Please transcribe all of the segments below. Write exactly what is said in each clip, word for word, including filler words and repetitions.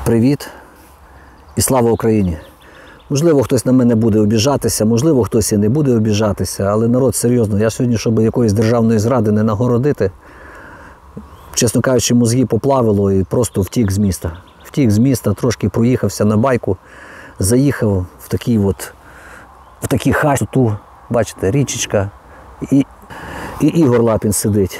Привіт і слава Україні! Можливо, хтось на мене буде обіжатися, можливо, хтось і не буде обіжатися, але народ, серйозно, я сьогодні, щоб якоїсь державної зради не нагородити, чесно кажучи, мозги поплавило і просто втік з міста. Втік з міста, трошки проїхався на байку, заїхав в такий от, в такий хащ, тут, бачите, річечка, і, і Ігор Лапін сидить.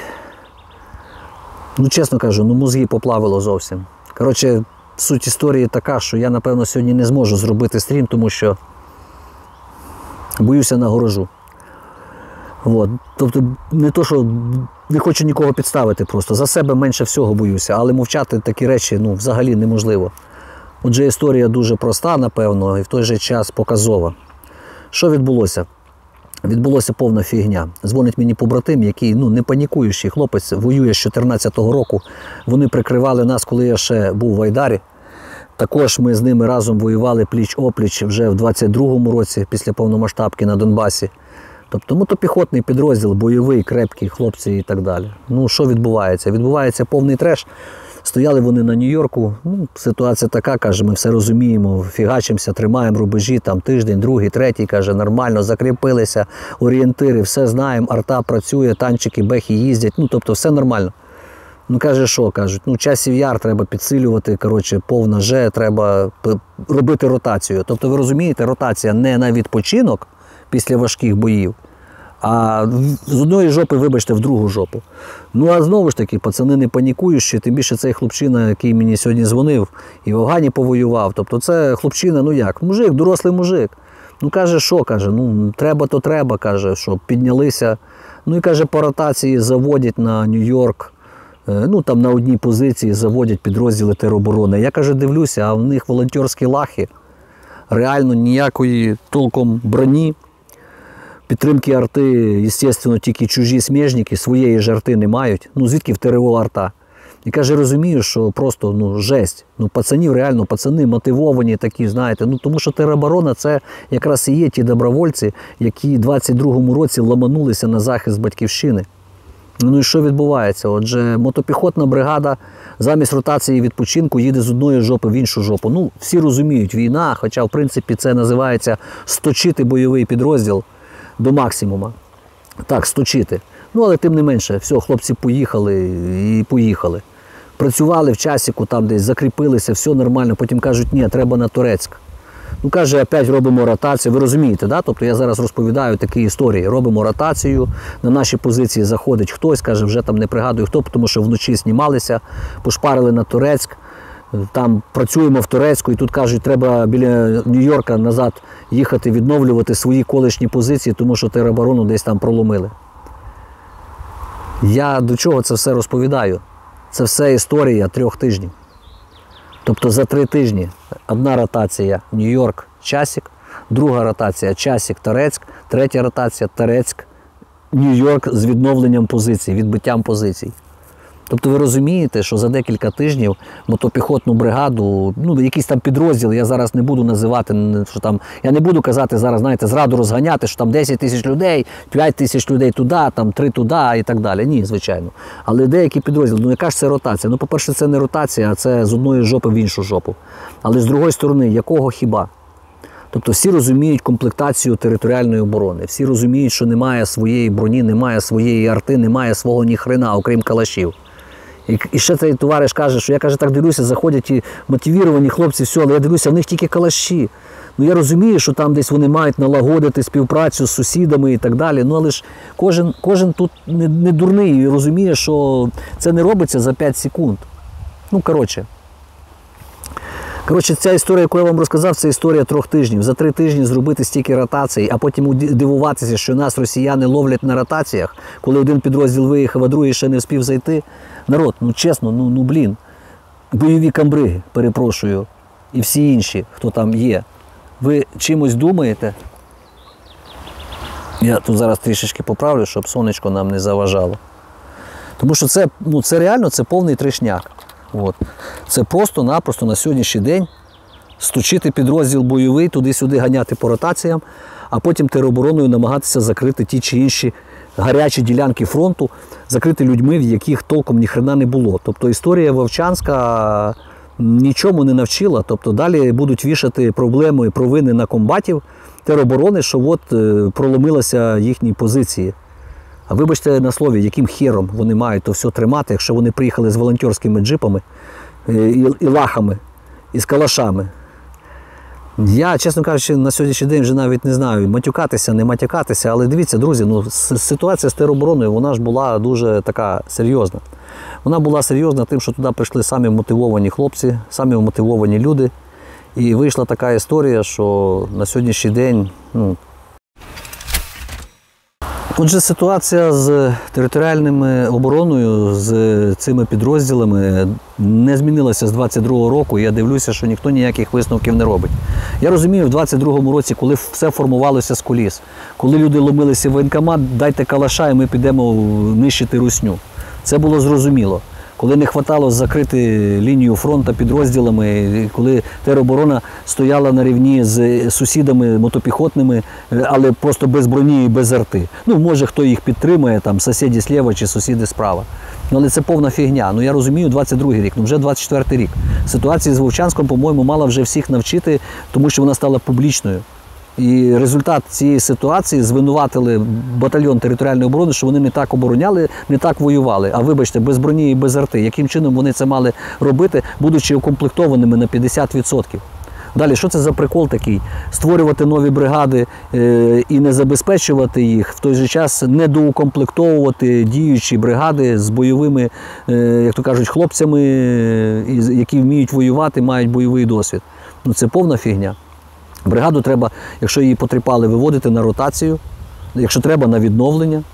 Ну, чесно кажу, ну мозги поплавило зовсім. Коротше, суть історії така, що я, напевно, сьогодні не зможу зробити стрім, тому що боюся нагорожу. От. Тобто, не то, що не хочу нікого підставити просто. За себе менше всього боюся, але мовчати такі речі, ну, взагалі неможливо. Отже, історія дуже проста, напевно, і в той же час показова. Що відбулося? Відбулося повна фігня. Дзвонить мені побратим, який, ну, не панікуючий хлопець, воює з дві тисячі чотирнадцятого року. Вони прикривали нас, коли я ще був в Айдарі. Також ми з ними разом воювали пліч-опліч вже в двадцять другому році, після повномасштабки на Донбасі. Тобто мотопіхотний підрозділ, бойовий, крепкий, хлопці і так далі. Ну, що відбувається? Відбувається повний треш. Стояли вони на Нью-Йорку, ну, ситуація така, каже, ми все розуміємо, фігачимося, тримаємо рубежі, там тиждень, другий, третій, каже, нормально, закріпилися, орієнтири, все знаємо, арта працює, танчики, бехи їздять, ну, тобто все нормально. Ну, каже, що, кажуть, ну, часів яр треба підсилювати, коротше, повна же, треба робити ротацію. Тобто, ви розумієте, ротація не на відпочинок після важких боїв, а з одної жопи, вибачте, в другу жопу. Ну, а знову ж таки, пацани не панікуючі, тим більше цей хлопчина, який мені сьогодні дзвонив, і в Афгані повоював. Тобто це хлопчина, ну як, мужик, дорослий мужик. Ну, каже, що, каже, ну, треба то треба, каже, що піднялися. Ну, і, каже, по ротації заводять на Нью-Йорк, ну, там на одній позиції заводять підрозділи тероборони. Я, каже, дивлюся, а в них волонтерські лахи, реально ніякої толком броні. Підтримки арти, звісно, тільки чужі сміжники, своєї ж арти не мають. Ну, звідки в ТРО арта? І каже, розумію, що просто, ну, жесть. Ну, пацанів, реально, пацани мотивовані такі, знаєте. Ну, тому що тероборона – це якраз і є ті добровольці, які в двадцять другому році ламанулися на захист батьківщини. Ну, і що відбувається? Отже, мотопіхотна бригада замість ротації і відпочинку їде з одної жопи в іншу жопу. Ну, всі розуміють, війна, хоча, в принципі, це називається сточити бойовий підрозділ до максимума. Так, сточити. Ну, але тим не менше, все, хлопці поїхали і поїхали. Працювали в часіку, там десь закріпилися, все нормально, потім кажуть, ні, треба на Торецьк. Ну, каже, опять робимо ротацію. Ви розумієте, да? Тобто я зараз розповідаю такі історії. Робимо ротацію, на наші позиції заходить хтось, каже, вже там не пригадую хто, тому що вночі знімалися, пошпарили на Торецьк. Там працюємо в Торецьку, і тут кажуть, треба біля Нью-Йорка назад їхати, відновлювати свої колишні позиції, тому що тероборону десь там проломили. Я до чого це все розповідаю? Це все історія трьох тижнів. Тобто за три тижні одна ротація Нью-Йорк, Часік, друга ротація Часік, Торецьк, третя ротація Торецьк, Нью-Йорк з відновленням позицій, відбиттям позицій. Тобто ви розумієте, що за декілька тижнів мотопіхотну бригаду, ну, якийсь там підрозділ, я зараз не буду називати, що там, я не буду казати зараз, знаєте, зраду розганяти, що там десять тисяч людей, п'ять тисяч людей туди, там три туди і так далі. Ні, звичайно. Але деякі підрозділи, ну яка ж це ротація? Ну, по-перше, це не ротація, а це з одної жопи в іншу жопу. Але з другої сторони, якого хіба? Тобто всі розуміють комплектацію територіальної оборони, всі розуміють, що немає своєї броні, немає своєї арти, немає свого ніхрена, окрім калашів. І, і ще цей товариш каже, що я, каже, так дивлюся, заходять і мотивіровані хлопці, все, але я дивлюся, в них тільки калаші. Ну, я розумію, що там десь вони мають налагодити співпрацю з сусідами і так далі, ну, але ж кожен, кожен тут не, не дурний і розуміє, що це не робиться за п'ять секунд. Ну, коротше. Коротше, ця історія, яку я вам розказав, це історія трьох тижнів. За три тижні зробити стільки ротацій, а потім дивуватися, що нас росіяни ловлять на ротаціях, коли один підрозділ виїхав, а другий ще не встиг зайти. Народ, ну чесно, ну, ну блін, бойові камбриги, перепрошую, і всі інші, хто там є. Ви чимось думаєте? Я тут зараз трішечки поправлю, щоб сонечко нам не заважало. Тому що це, ну, це реально, це повний трешняк. От. Це просто-напросто на сьогоднішній день сточити підрозділ бойовий, туди-сюди ганяти по ротаціям, а потім теробороною намагатися закрити ті чи інші гарячі ділянки фронту, закрити людьми, в яких толком ніхрена не було. Тобто історія Вовчанська нічому не навчила. Тобто далі будуть вішати проблеми і провини на комбатів тероборони, що от проломилися їхні позиції. А вибачте на слові, яким хером вони мають то все тримати, якщо вони приїхали з волонтерськими джипами і, і лахами, і з калашами. Я, чесно кажучи, на сьогоднішній день вже навіть не знаю, матюкатися, не матюкатися, але дивіться, друзі, ну, ситуація з теробороною, вона ж була дуже така серйозна. Вона була серйозна тим, що туди прийшли самі мотивовані хлопці, самі мотивовані люди. І вийшла така історія, що на сьогоднішній день, ну, отже, ситуація з територіальною обороною, з цими підрозділами не змінилася з двадцять другого року. Я дивлюся, що ніхто ніяких висновків не робить. Я розумію, в двадцять другому році, коли все формувалося з куліс, коли люди ломилися в воєнкомат, дайте калаша і ми підемо нищити русню. Це було зрозуміло. Коли не вистачало закрити лінію фронту підрозділами, коли тероборона стояла на рівні з сусідами мотопіхотними, але просто без броні і без арти. Ну, може, хто їх підтримує, там, сусіди зліва чи сусіди справа. Ну, але це повна фігня. Ну, я розумію, двадцять другий рік, ну вже двадцять четвертий рік. Ситуація з Вовчанськом, по-моєму, мала вже всіх навчити, тому що вона стала публічною. І результат цієї ситуації звинуватили батальйон територіальної оборони, що вони не так обороняли, не так воювали. А вибачте, без броні і без арти. Яким чином вони це мали робити, будучи укомплектованими на п'ятдесят відсотків? Далі, що це за прикол такий? Створювати нові бригади е, і не забезпечувати їх, в той же час не доукомплектовувати діючі бригади з бойовими, е, як то кажуть, хлопцями, е, які вміють воювати, мають бойовий досвід. Ну це повна фігня. Бригаду треба, якщо її потріпали, виводити на ротацію, якщо треба, на відновлення,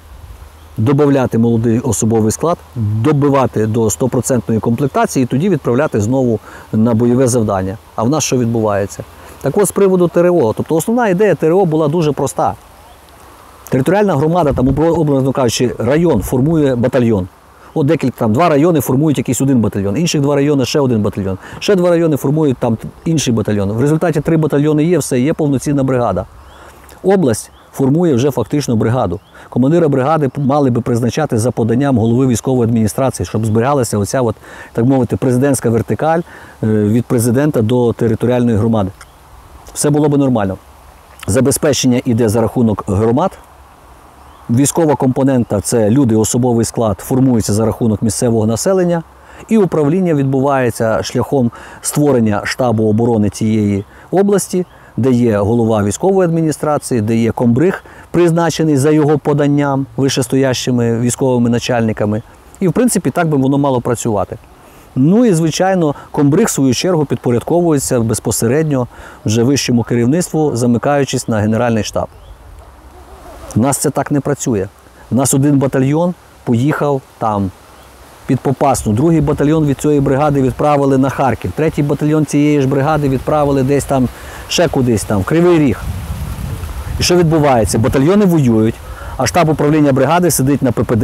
додати молодий особовий склад, добивати до стопроцентної комплектації і тоді відправляти знову на бойове завдання. А в нас що відбувається? Так от з приводу ТРО. Тобто основна ідея ТРО була дуже проста. Територіальна громада, там, образно кажучи, район формує батальйон. От декілька, там, два райони формують якийсь один батальйон, інших два райони ще один батальйон, ще два райони формують там інший батальйон. В результаті три батальйони є, все, є повноцінна бригада. Область формує вже фактично бригаду. Командира бригади мали би призначати за поданням голови військової адміністрації, щоб зберігалася оця, от, так мовити, президентська вертикаль від президента до територіальної громади. Все було би нормально. Забезпечення йде за рахунок громад. Військова компонента – це люди, особовий склад, формується за рахунок місцевого населення. І управління відбувається шляхом створення штабу оборони цієї області, де є голова військової адміністрації, де є комбриг, призначений за його поданням вищестоящими військовими начальниками. І, в принципі, так би воно мало працювати. Ну і, звичайно, комбриг, в свою чергу, підпорядковується безпосередньо вже вищому керівництву, замикаючись на Генеральний штаб. У нас це так не працює. У нас один батальйон поїхав там під Попасну, другий батальйон від цієї бригади відправили на Харків, третій батальйон цієї ж бригади відправили десь там, ще кудись там, в Кривий Ріг. І що відбувається? Батальйони воюють, а штаб управління бригади сидить на ППД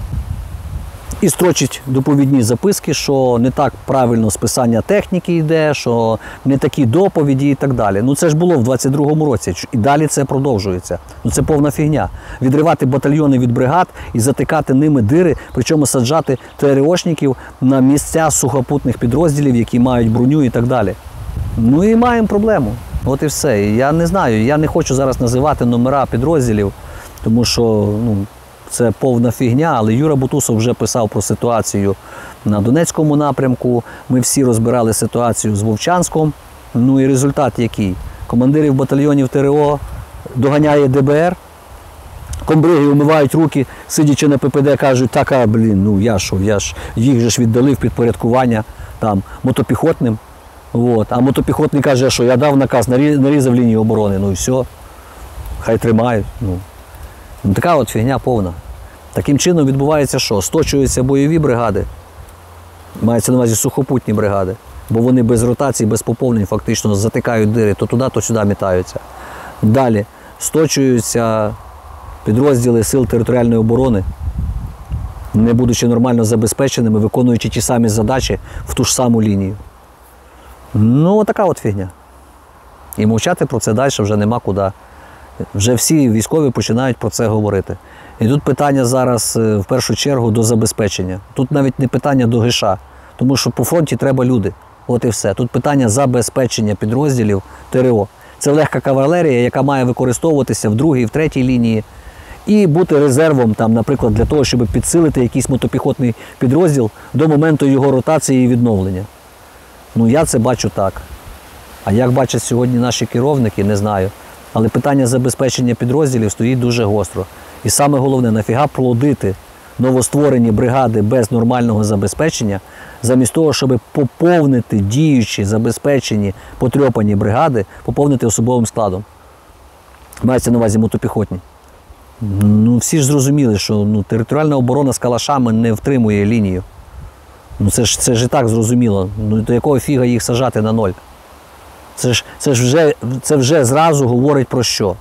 і строчить доповідні записки, що не так правильно списання техніки йде, що не такі доповіді і так далі. Ну це ж було в двадцять другому році, і далі це продовжується. Ну це повна фігня. Відривати батальйони від бригад і затикати ними дири, причому саджати ТРОшників на місця сухопутних підрозділів, які мають броню і так далі. Ну і маємо проблему. От і все. І я не знаю, я не хочу зараз називати номера підрозділів, тому що, ну, це повна фігня, але Юра Бутусов вже писав про ситуацію на Донецькому напрямку. Ми всі розбирали ситуацію з Вовчанськом. Ну і результат який? Командирів батальйонів ТРО доганяє ДБР, комбриги умивають руки, сидячи на ППД, кажуть, так, а, блін, ну я що, я ж, їх же ж віддали в підпорядкування там, мотопіхотним. От. А мотопіхотний каже, що я дав наказ, нарізав лінію оборони, ну і все, хай тримають. Ну. Ну, така от фігня повна. Таким чином відбувається що? Сточуються бойові бригади, мається на увазі сухопутні бригади, бо вони без ротації, без поповнень фактично затикають дири, то туди, то сюди мітаються. Далі сточуються підрозділи сил територіальної оборони, не будучи нормально забезпеченими, виконуючи ті самі задачі в ту ж саму лінію. Ну, така от фігня. І мовчати про це далі вже нема куди. Вже всі військові починають про це говорити. І тут питання зараз, в першу чергу, до забезпечення. Тут навіть не питання до ГШ, тому що по фронті треба люди. От і все. Тут питання забезпечення підрозділів ТрО. Це легка кавалерія, яка має використовуватися в другій, в третій лінії і бути резервом, там, наприклад, для того, щоб підсилити якийсь мотопіхотний підрозділ до моменту його ротації і відновлення. Ну, я це бачу так. А як бачать сьогодні наші керівники, не знаю. Але питання забезпечення підрозділів стоїть дуже гостро. І саме головне, нафіга плодити новостворені бригади без нормального забезпечення, замість того, щоб поповнити діючі, забезпечені, потрьопані бригади, поповнити особовим складом. Мається на увазі мотопіхотні. Ну, всі ж зрозуміли, що ну, територіальна оборона з калашами не втримує лінію. Ну, це ж, це ж і так зрозуміло. Ну, до якого фіга їх сажати на ноль? Це ж, це ж вже, це вже зразу говорить про що.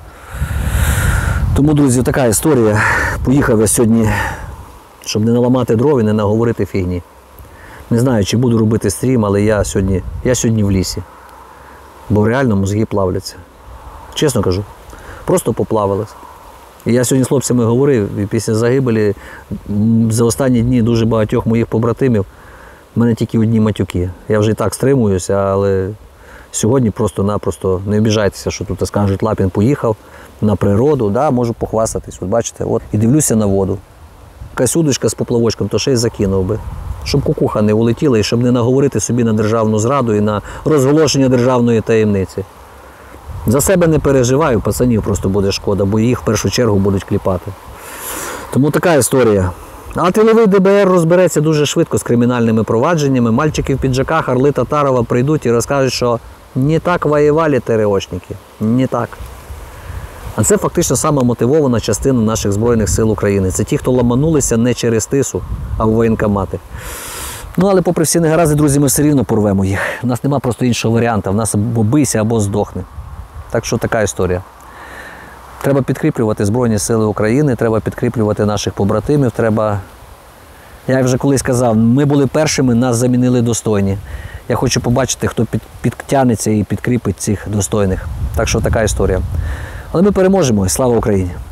Тому, друзі, така історія. Поїхав я сьогодні, щоб не наламати дров і не наговорити фігні. Не знаю, чи буду робити стрім, але я сьогодні, я сьогодні в лісі. Бо реально мозги плавляться. Чесно кажу. Просто поплавились. І я сьогодні з хлопцями говорив, і після загибелі за останні дні дуже багатьох моїх побратимів в мене тільки одні матюки. Я вже і так стримуюся, але сьогодні просто-напросто не обіжайтеся, що тут скажуть, Лапін поїхав на природу, да, можу похвастатись. От бачите, от, і дивлюся на воду. Якась удочка з поплавочком, то ще й закинув би. Щоб кукуха не улетіла і щоб не наговорити собі на державну зраду і на розголошення державної таємниці. За себе не переживаю, пацанів просто буде шкода, бо їх в першу чергу будуть кліпати. Тому така історія. А тиловий ДБР розбереться дуже швидко з кримінальними провадженнями. Мальчики в піджаках Орли Татарова прийдуть і розкажуть, що не так воювали ТрОшники. Не так. А це фактично сама мотивована частина наших Збройних сил України. Це ті, хто ламанулися не через тису, а в воєнкомати. Ну, але попри всі негаразди, друзі, ми все рівно порвемо їх. У нас нема просто іншого варіанту. У нас або бийся, або здохни. Так що така історія. Треба підкріплювати Збройні Сили України, треба підкріплювати наших побратимів, треба... Я вже колись казав, ми були першими, нас замінили достойні. Я хочу побачити, хто під, підтягнеться і підкріпить цих достойних. Так що така історія. Але ми переможемо. Слава Україні!